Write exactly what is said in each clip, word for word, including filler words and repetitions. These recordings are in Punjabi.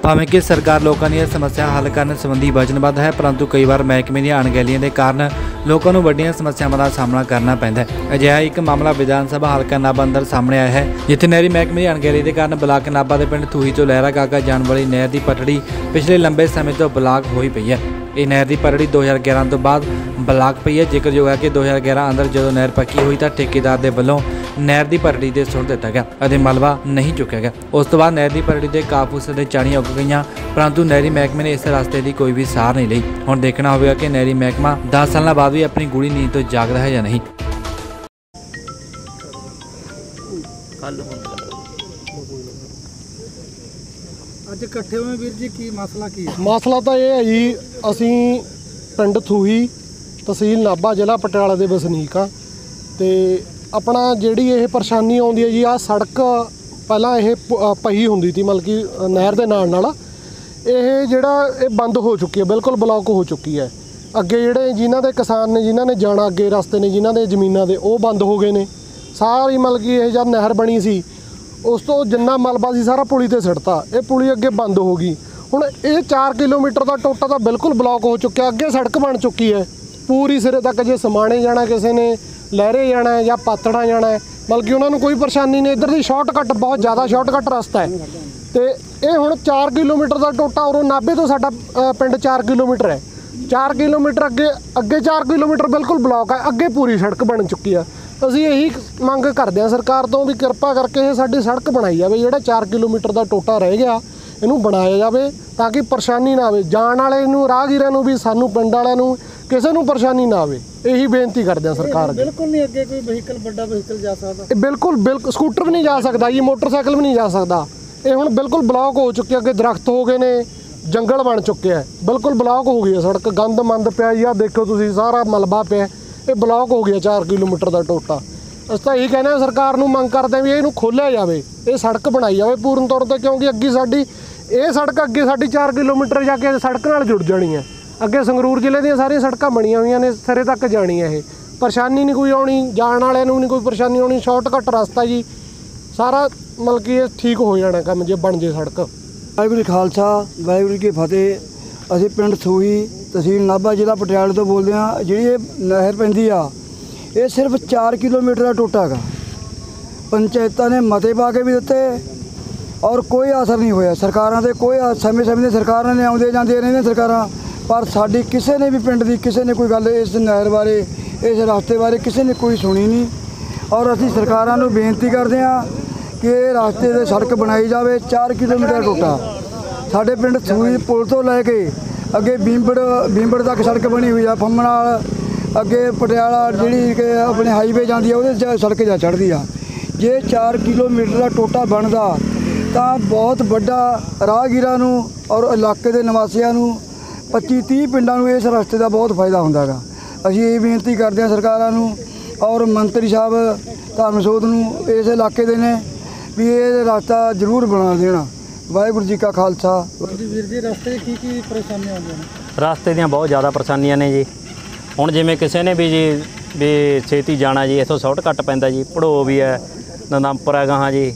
भावें कि सरकार लोगों की समस्या हल करने संबंधी वचनबद्ध है, परंतु कई बार महकमे दी अणगहलियां के कारण लोगों को वड्डियां समस्यावां का सामना करना पैंदा है। अजिहा एक मामला विधान सभा हलका नाभा अंदर सामने आया है, जिथे नहरी महकमे की अणगहली के कारण ब्लाक नाभा के पिंड थूही तो लहरा गागा जाने वाली नहर की पटड़ी पिछले लंबे समय तो ब्लाक होई पई है। ये नहर की पटड़ी दो हज़ार ग्यारह तो बाद ब्लाक पई है। जिक्रयोग है कि दो हज़ार ग्यारह अंदर जो नहर पक्की हुई तो ठेकेदार के वलों नहर की पटड़ी से सुट दिता गया और मलबा नहीं चुकया गया। उस तो बाद नहर की पटड़ी के काफूस के चाणी उग गई, परंतु नहरी महकमे ने इस रास्ते की कोई भी सार नहीं ली। हुण देखना होगा कि नहरी महकमा दस साल बाद भी अपनी गूढ़ी नींद तो जागदा है या नहीं। ਅੱਜ ਇਕੱਠੇ ਹੋਏ ਵੀਰ ਜੀ, ਕੀ ਮਸਲਾ ਕੀ ਹੈ? ਮਸਲਾ ਤਾਂ ਇਹ ਹੈ ਜੀ, ਅਸੀਂ ਪਿੰਡ ਥੂਹੀ ਤਹਿਸੀਲ ਨਾਭਾ ਜ਼ਿਲ੍ਹਾ ਪਟਿਆਲਾ ਦੇ ਵਸਨੀਕ ਹਾਂ ਤੇ ਆਪਣਾ ਜਿਹੜੀ ਇਹ ਪਰੇਸ਼ਾਨੀ ਆਉਂਦੀ ਹੈ ਜੀ, ਆ ਸੜਕ ਪਹਿਲਾਂ ਇਹ ਪਹੀ ਹੁੰਦੀ ਸੀ, ਮਤਲਬ ਕਿ ਨਹਿਰ ਦੇ ਨਾਲ ਨਾਲ ਇਹ ਜਿਹੜਾ ਇਹ ਬੰਦ ਹੋ ਚੁੱਕੀ ਹੈ, ਬਿਲਕੁਲ ਬਲੌਕ ਹੋ ਚੁੱਕੀ ਹੈ। ਅੱਗੇ ਜਿਹੜੇ ਜਿਨ੍ਹਾਂ ਦੇ ਕਿਸਾਨ ਨੇ, ਜਿਨ੍ਹਾਂ ਨੇ ਜਾਣਾ ਅੱਗੇ ਰਸਤੇ ਨੇ, ਜਿਨ੍ਹਾਂ ਦੇ ਜ਼ਮੀਨਾਂ ਦੇ, ਉਹ ਬੰਦ ਹੋ ਗਏ ਨੇ ਸਾਰੀ। ਮਤਲਬ ਕਿ ਇਹ ਜਦ ਨਹਿਰ ਬਣੀ ਸੀ ਉਸ ਤੋਂ ਜਿੰਨਾ ਮਲਬਾ ਸੀ ਸਾਰਾ ਪੁਲੀ 'ਤੇ ਸਿੱਟਤਾ, ਇਹ ਪੁਲੀ ਅੱਗੇ ਬੰਦ ਹੋ ਗਈ। ਹੁਣ ਇਹ ਚਾਰ ਕਿਲੋਮੀਟਰ ਦਾ ਟੋਟਾ ਤਾਂ ਬਿਲਕੁਲ ਬਲੌਕ ਹੋ ਚੁੱਕਿਆ। ਅੱਗੇ ਸੜਕ ਬਣ ਚੁੱਕੀ ਹੈ ਪੂਰੀ ਸਿਰੇ ਤੱਕ, ਜੇ ਸਮਾਣੇ ਜਾਣਾ ਕਿਸੇ ਨੇ, ਲਹਿਰੇ ਜਾਣਾ ਹੈ ਜਾਂ ਪਾਤੜਾ ਜਾਣਾ ਹੈ, ਮਤਲਬ ਕਿ ਉਹਨਾਂ ਨੂੰ ਕੋਈ ਪਰੇਸ਼ਾਨੀ ਨਹੀਂ। ਇੱਧਰ ਦੀ ਸ਼ਾਰਟਕੱਟ ਬਹੁਤ ਜ਼ਿਆਦਾ ਸ਼ਾਰਟਕੱਟ ਰਸਤਾ ਹੈ ਤੇ ਇਹ ਹੁਣ ਚਾਰ ਕਿਲੋਮੀਟਰ ਦਾ ਟੋਟਾ ਉਰੋਂ ਨਾਭੇ ਤੋਂ ਸਾਡਾ ਪਿੰਡ ਚਾਰ ਕਿਲੋਮੀਟਰ ਹੈ। ਚਾਰ ਕਿਲੋਮੀਟਰ ਅੱਗੇ ਅੱਗੇ ਚਾਰ ਕਿਲੋਮੀਟਰ ਬਿਲਕੁਲ ਬਲੌਕ ਹੈ, ਅੱਗੇ ਪੂਰੀ ਸੜਕ ਬਣ ਚੁੱਕੀ ਆ। ਅਸੀਂ ਇਹੀ ਮੰਗ ਕਰਦੇ ਹਾਂ ਸਰਕਾਰ ਤੋਂ ਵੀ ਕਿਰਪਾ ਕਰਕੇ ਇਹ ਸਾਡੀ ਸੜਕ ਬਣਾਈ ਜਾਵੇ। ਜਿਹੜਾ ਚਾਰ ਕਿਲੋਮੀਟਰ ਦਾ ਟੋਟਾ ਰਹਿ ਗਿਆ ਇਹਨੂੰ ਬਣਾਇਆ ਜਾਵੇ ਤਾਂ ਕਿ ਪਰੇਸ਼ਾਨੀ ਨਾ ਆਵੇ ਜਾਣ ਵਾਲੇ ਨੂੰ, ਰਾਹਗੀਰਾਂ ਨੂੰ ਵੀ, ਸਾਨੂੰ ਪਿੰਡ ਵਾਲਿਆਂ ਨੂੰ, ਕਿਸੇ ਨੂੰ ਪਰੇਸ਼ਾਨੀ ਨਾ ਆਵੇ। ਇਹੀ ਬੇਨਤੀ ਕਰਦੇ ਹਾਂ ਸਰਕਾਰ ਅੱਗੇ। ਬਿਲਕੁਲ ਨਹੀਂ ਅੱਗੇ ਕੋਈ ਵਹੀਕਲ, ਵੱਡਾ ਵਹੀਕਲ ਜਾ ਸਕਦਾ? ਇਹ ਬਿਲਕੁਲ ਬਿਲਕੁਲ ਸਕੂਟਰ ਵੀ ਨਹੀਂ ਜਾ ਸਕਦਾ ਜੀ, ਮੋਟਰਸਾਈਕਲ ਵੀ ਨਹੀਂ ਜਾ ਸਕਦਾ। ਇਹ ਹੁਣ ਬਿਲਕੁਲ ਬਲੌਕ ਹੋ ਚੁੱਕੀ, ਅੱਗੇ ਦਰਖਤ ਹੋ ਗਏ ਨੇ, ਜੰਗਲ ਬਣ ਚੁੱਕਿਆ, ਬਿਲਕੁਲ ਬਲੌਕ ਹੋ ਗਈ ਹੈ ਸੜਕ। ਗੰਦ ਮੰਦ ਪਿਆ ਜੀ, ਆਹ ਦੇਖੋ ਤੁਸੀਂ ਸਾਰਾ ਮਲਬਾ ਪਿਆ, ਇਹ ਬਲੌਕ ਹੋ ਗਿਆ ਚਾਰ ਕਿਲੋਮੀਟਰ ਦਾ ਟੋਟਾ। ਅਸੀਂ ਤਾਂ ਇਹੀ ਕਹਿੰਦੇ ਹਾਂ ਸਰਕਾਰ ਨੂੰ, ਮੰਗ ਕਰਦੇ ਹਾਂ ਵੀ ਇਹਨੂੰ ਖੋਲ੍ਹਿਆ ਜਾਵੇ, ਇਹ ਸੜਕ ਬਣਾਈ ਜਾਵੇ ਪੂਰਨ ਤੌਰ 'ਤੇ, ਕਿਉਂਕਿ ਅੱਗੇ ਸਾਡੀ ਇਹ ਸੜਕ ਅੱਗੇ ਸਾਡੀ ਚਾਰ ਕਿਲੋਮੀਟਰ ਜਾ ਕੇ ਸੜਕ ਨਾਲ ਜੁੜ ਜਾਣੀ ਹੈ। ਅੱਗੇ ਸੰਗਰੂਰ ਜ਼ਿਲ੍ਹੇ ਦੀਆਂ ਸਾਰੀਆਂ ਸੜਕਾਂ ਬਣੀਆਂ ਹੋਈਆਂ ਨੇ, ਸਿਰੇ ਤੱਕ ਜਾਣੀ ਹੈ। ਇਹ ਪਰੇਸ਼ਾਨੀ ਨਹੀਂ ਕੋਈ ਆਉਣੀ, ਜਾਣ ਵਾਲਿਆਂ ਨੂੰ ਨਹੀਂ ਕੋਈ ਪਰੇਸ਼ਾਨੀ ਆਉਣੀ, ਸ਼ਾਰਟਕੱਟ ਰਸਤਾ ਜੀ ਸਾਰਾ। ਮਤਲਬ ਕਿ ਇਹ ਠੀਕ ਹੋ ਜਾਣਾ ਕੰਮ ਜੇ ਬਣ ਜੇ ਸੜਕ। ਵਾਹਿਗੁਰੂ ਜੀ ਖਾਲਸਾ, ਵਾਹਿਗੁਰੂ ਜੀ ਕੀ ਫਤਿਹ। ਅਸੀਂ ਪਿੰਡ ਥੂਹੀ ਤਹਿਸੀਲ ਨਾਭਾ ਜ਼ਿਲ੍ਹਾ ਪਟਿਆਲੇ ਤੋਂ ਬੋਲਦੇ ਹਾਂ। ਜਿਹੜੀ ਇਹ ਨਹਿਰ ਪੈਂਦੀ ਆ ਇਹ ਸਿਰਫ ਚਾਰ ਕਿਲੋਮੀਟਰ ਦਾ ਟੋਟਾ ਹੈਗਾ। ਪੰਚਾਇਤਾਂ ਨੇ ਮਤੇ ਪਾ ਕੇ ਵੀ ਦਿੱਤੇ ਔਰ ਕੋਈ ਅਸਰ ਨਹੀਂ ਹੋਇਆ। ਸਰਕਾਰਾਂ ਦੇ ਕੋਈ ਸਮੇਂ ਸਮੇਂ ਦੀਆਂ ਸਰਕਾਰਾਂ ਨੇ ਆਉਂਦੀਆਂ ਜਾਂਦੀਆਂ ਰਹਿੰਦੀਆਂ ਸਰਕਾਰਾਂ, ਪਰ ਸਾਡੀ ਕਿਸੇ ਨੇ ਵੀ ਪਿੰਡ ਦੀ ਕਿਸੇ ਨੇ ਕੋਈ ਗੱਲ ਇਸ ਨਹਿਰ ਬਾਰੇ, ਇਸ ਰਸਤੇ ਬਾਰੇ ਕਿਸੇ ਨੇ ਕੋਈ ਸੁਣੀ ਨਹੀਂ। ਔਰ ਅਸੀਂ ਸਰਕਾਰਾਂ ਨੂੰ ਬੇਨਤੀ ਕਰਦੇ ਹਾਂ ਕਿ ਇਹ ਰਸਤੇ 'ਤੇ ਸੜਕ ਬਣਾਈ ਜਾਵੇ। ਚਾਰ ਕਿਲੋਮੀਟਰ ਟੋਟਾ ਸਾਡੇ ਪਿੰਡ ਥੂਹੀ ਪੁਲ ਤੋਂ ਲੈ ਕੇ ਅੱਗੇ ਬੀਂਬੜ ਬੀਂਬੜ ਤੱਕ ਸੜਕ ਬਣੀ ਹੋਈ ਆ। ਫੰਮਣਾਲ ਅੱਗੇ ਪਟਿਆਲਾ ਜਿਹੜੀ ਕਿ ਆਪਣੇ ਹਾਈਵੇ ਜਾਂਦੀ ਆ, ਉਹਦੇ 'ਚ ਸੜਕ ਜਾ ਚੜ੍ਹਦੀ ਆ। ਜੇ ਚਾਰ ਕਿਲੋਮੀਟਰ ਦਾ ਟੋਟਾ ਬਣਦਾ ਤਾਂ ਬਹੁਤ ਵੱਡਾ ਰਾਹਗੀਰਾਂ ਨੂੰ ਔਰ ਇਲਾਕੇ ਦੇ ਨਿਵਾਸੀਆਂ ਨੂੰ, ਪੱਚੀ ਤੀਹ ਪਿੰਡਾਂ ਨੂੰ ਇਸ ਰਸਤੇ ਦਾ ਬਹੁਤ ਫਾਇਦਾ ਹੁੰਦਾ ਗਾ। ਅਸੀਂ ਇਹ ਬੇਨਤੀ ਕਰਦੇ ਹਾਂ ਸਰਕਾਰਾਂ ਨੂੰ ਔਰ ਮੰਤਰੀ ਸਾਹਿਬ ਧਰਮਸੋਤ ਨੂੰ, ਇਸ ਇਲਾਕੇ ਦੇ ਨੇ, ਵੀ ਇਹ ਰਸਤਾ ਜ਼ਰੂਰ ਬਣਾ ਦੇਣਾ। ਵਾਹਿਗੁਰੂ ਜੀ ਕਾ ਖਾਲਸਾ। ਵੀਰ ਜੀ ਰਸਤੇ ਕੀ ਕੀ ਪਰੇਸ਼ਾਨੀਆਂ ਆਉਂਦੀਆਂ ਨੇ? ਰਸਤੇ ਦੀਆਂ ਬਹੁਤ ਜ਼ਿਆਦਾ ਪਰੇਸ਼ਾਨੀਆਂ ਨੇ ਜੀ। ਹੁਣ ਜਿਵੇਂ ਕਿਸੇ ਨੇ ਵੀ ਜੀ ਵੀ ਛੇਤੀ ਜਾਣਾ ਜੀ, ਇੱਥੋਂ ਸ਼ਾਰਟਕੱਟ ਪੈਂਦਾ ਜੀ, ਭੜੋ ਵੀ ਹੈ, ਨੰਦਮਪੁਰ ਹੈ ਗਾਹਾਂ ਜੀ,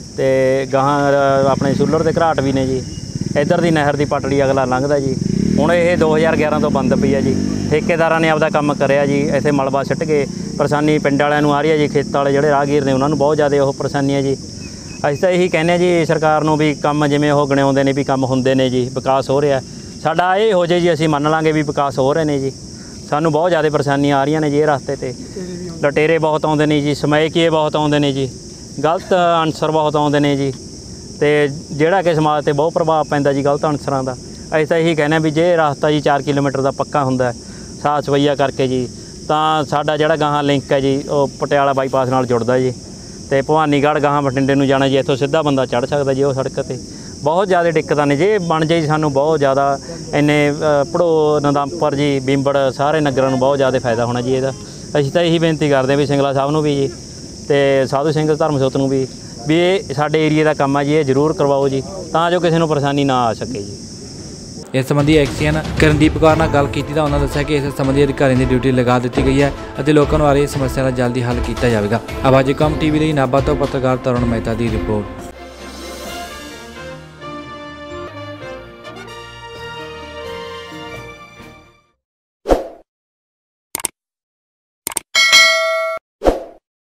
ਅਤੇ ਗਾਹਾਂ ਆਪਣੇ ਸੂਲਰ ਦੇ ਘਰਾਟ ਵੀ ਨੇ ਜੀ। ਇੱਧਰ ਦੀ ਨਹਿਰ ਦੀ ਪਟੜੀ ਅਗਲਾ ਲੰਘਦਾ ਜੀ। ਹੁਣ ਇਹ ਦੋ ਹਜ਼ਾਰ ਗਿਆਰਾਂ ਤੋਂ ਬੰਦ ਪਈ ਹੈ ਜੀ। ਠੇਕੇਦਾਰਾਂ ਨੇ ਆਪਦਾ ਕੰਮ ਕਰਿਆ ਜੀ, ਇੱਥੇ ਮਲਬਾ ਸਿੱਟ ਕੇ। ਪਰੇਸ਼ਾਨੀ ਪਿੰਡ ਵਾਲਿਆਂ ਨੂੰ ਆ ਰਹੀ ਹੈ ਜੀ, ਖੇਤਾਂ ਵਾਲੇ ਜਿਹੜੇ ਰਾਹਗੀਰ ਨੇ ਉਹਨਾਂ ਨੂੰ ਬਹੁਤ ਜ਼ਿਆਦਾ ਉਹ ਪਰੇਸ਼ਾਨੀ ਹੈ ਜੀ। ਅਸੀਂ ਤਾਂ ਇਹੀ ਕਹਿੰਦੇ ਹਾਂ ਜੀ ਸਰਕਾਰ ਨੂੰ ਵੀ ਕੰਮ ਜਿਵੇਂ ਉਹ ਗਣਾਉਂਦੇ ਨੇ ਵੀ ਕੰਮ ਹੁੰਦੇ ਨੇ ਜੀ, ਵਿਕਾਸ ਹੋ ਰਿਹਾ ਸਾਡਾ, ਇਹ ਹੋ ਜੇ ਜੀ ਅਸੀਂ ਮੰਨ ਲਾਂਗੇ ਵੀ ਵਿਕਾਸ ਹੋ ਰਹੇ ਨੇ ਜੀ। ਸਾਨੂੰ ਬਹੁਤ ਜ਼ਿਆਦਾ ਪਰੇਸ਼ਾਨੀਆਂ ਆ ਰਹੀਆਂ ਨੇ ਜੀ ਇਹ ਰਸਤੇ 'ਤੇ। ਲਟੇਰੇ ਬਹੁਤ ਆਉਂਦੇ ਨੇ ਜੀ, ਸਮੈਕੀਏ ਬਹੁਤ ਆਉਂਦੇ ਨੇ ਜੀ, ਗਲਤ ਅਨਸਰ ਬਹੁਤ ਆਉਂਦੇ ਨੇ ਜੀ, ਅਤੇ ਜਿਹੜਾ ਕਿ ਸਮਾਜ 'ਤੇ ਬਹੁਤ ਪ੍ਰਭਾਵ ਪੈਂਦਾ ਜੀ ਗਲਤ ਅਨਸਰਾਂ ਦਾ। ਅਸੀਂ ਤਾਂ ਇਹੀ ਕਹਿੰਦੇ ਹਾਂ ਵੀ ਜੇ ਰਸਤਾ ਜੀ ਚਾਰ ਕਿਲੋਮੀਟਰ ਦਾ ਪੱਕਾ ਹੁੰਦਾ ਸਾਫ ਸਫਾਈਆ ਕਰਕੇ ਜੀ, ਤਾਂ ਸਾਡਾ ਜਿਹੜਾ ਗਾਹਾਂ ਲਿੰਕ ਹੈ ਜੀ ਉਹ ਪਟਿਆਲਾ ਬਾਈਪਾਸ ਨਾਲ ਜੁੜਦਾ ਜੀ, ਅਤੇ ਭਵਾਨੀਗੜ੍ਹ ਗਾਹਾਂ ਬਠਿੰਡੇ ਨੂੰ ਜਾਣਾ ਜੀ, ਇੱਥੋਂ ਸਿੱਧਾ ਬੰਦਾ ਚੜ੍ਹ ਸਕਦਾ ਜੀ ਉਹ ਸੜਕ 'ਤੇ। ਬਹੁਤ ਜ਼ਿਆਦਾ ਦਿੱਕਤਾਂ ਨੇ, ਜੇ ਬਣ ਜਾਏ ਸਾਨੂੰ ਬਹੁਤ ਜ਼ਿਆਦਾ ਇੰਨੇ ਭੜੋ, ਨੰਦਮਪੁਰ ਜੀ, ਬੀਂਬੜ ਸਾਰੇ ਨਗਰਾਂ ਨੂੰ ਬਹੁਤ ਜ਼ਿਆਦਾ ਫਾਇਦਾ ਹੋਣਾ ਜੀ ਇਹਦਾ। ਅਸੀਂ ਤਾਂ ਇਹੀ ਬੇਨਤੀ ਕਰਦੇ ਹਾਂ ਵੀ ਸਿੰਗਲਾ ਸਾਹਿਬ ਨੂੰ ਵੀ ਜੀ ਅਤੇ ਸਾਧੂ ਸਿੰਘ ਧਰਮਸੋਤ ਨੂੰ ਵੀ ਵੀ ਇਹ ਸਾਡੇ ਏਰੀਏ ਦਾ ਕੰਮ ਆ ਜੀ, ਇਹ ਜ਼ਰੂਰ ਕਰਵਾਓ ਜੀ, ਤਾਂ ਜੋ ਕਿਸੇ ਨੂੰ ਪਰੇਸ਼ਾਨੀ ਨਾ ਆ ਸਕੇ ਜੀ। इस संबंधी एक्सीएन करनदीप कौर नाल गल कीती तां उन्होंने दस्सिया कि इस संबंधी अधिकारियों की ड्यूटी लगा दी गई है और लोगों को आ रही समस्या का जल्दी हल किया जाएगा। आवाज़ कम टीवी नाभा तो पत्रकार तरुण मेहता की रिपोर्ट।